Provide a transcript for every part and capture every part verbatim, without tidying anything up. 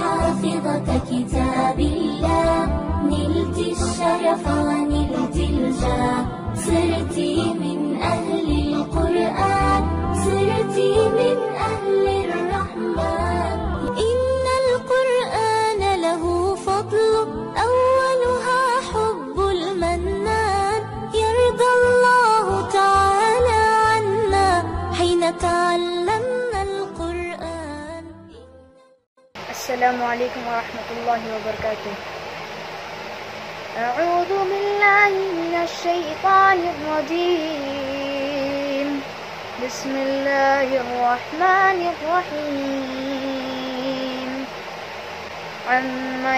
حافظة كتاب الله، نلت الشرف ونلت الجاه، صرت من أهل القرآن، صرت من أهل الرحمن. إن القرآن له فضل أولها حب المنان، يرضى الله تعالى عنا حين تعلمنا القرآن. السلام عليكم ورحمة الله وبركاته. أعوذ بالله من الشيطان الرجيم. بسم الله الرحمن الرحيم. عما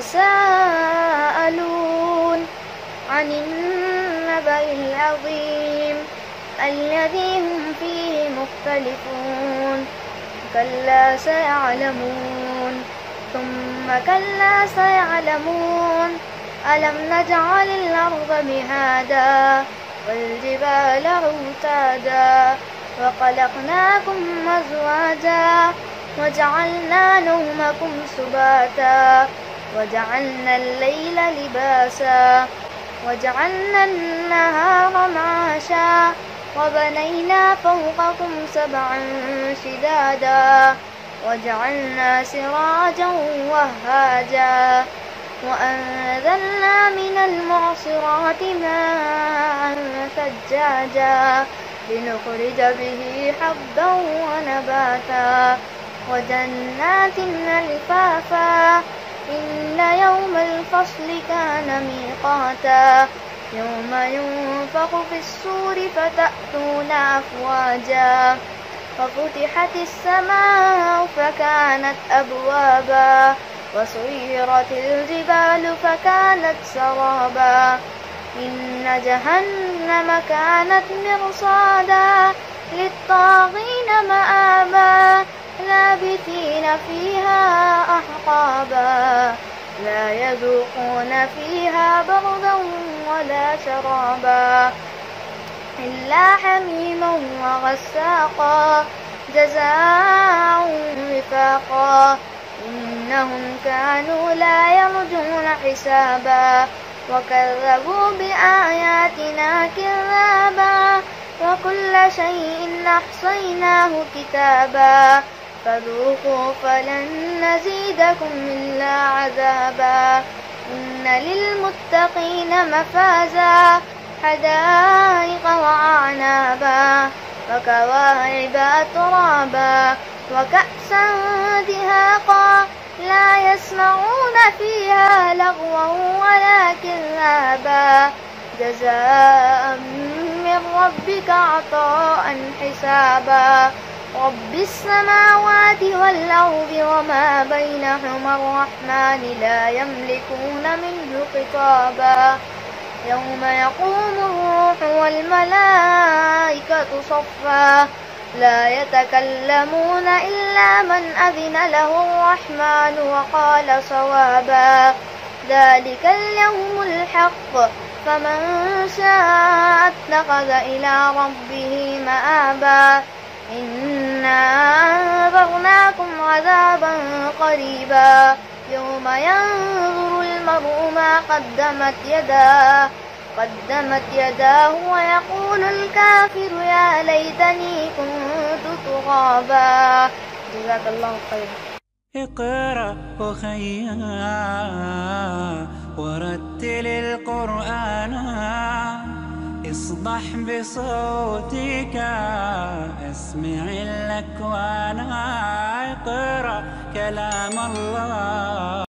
يتساءلون عن النبأ العظيم الذي هم فيه مختلفون. كلا سيعلمون ثم كلا سيعلمون. ألم نجعل الأرض مهادا والجبال أوتادا وخلقناكم أزواجا وجعلنا نومكم سباتا وجعلنا الليل لباسا وجعلنا النهار معاشا وبنينا فوقكم سبعا شدادا وجعلنا سراجا وهاجا وأنزلنا من المعصرات ماء ثجاجا لنخرج به حبا ونباتا وجنات ألفافا. إن يوم الفصل كان ميقاتا يوم ينفخ في الصور فتأتون أفواجا وفتحت السماء فكانت أبوابا وسيرت الجبال فكانت سرابا. إن جهنم كانت مرصادا للطاغين مآبا لابثين فيها أحقابا لا يذوقون فيها بردا ولا شرابا إلا حميما وغساقا جزاء وفاقا. إنهم كانوا لا يرجون حسابا وكذبوا بآياتنا كذابا وكل شيء أحصيناه كتابا فذوقوا فلن نزيدكم إلا عذابا. إن للمتقين مفازا حدائق وأعنابا وكواعب أترابا وكأسا دهاقا لا يسمعون فيها لغوا ولا كذابا جزاء من ربك عطاء حسابا. رب السماوات والأرض وما بينهما الرحمن لا يملكون منه خطابا. يوم يقوم الروح والملائكة صفا لا يتكلمون إلا من أذن له الرحمن وقال صوابا. ذلك اليوم الحق فمن شاء اتخذ إلى ربه مآبا. إنا أنذرناكم عذابا قريبا يوم ينظر المرء ما قدمت يداه قدمت يداه ويقول الكافر يا ليتني كنت ترابا. جزاك الله خيرا. اقرأ أخيا ورتل القرآن اصدح بصوتك اسمع الأكوان. اقرأ كلام الله.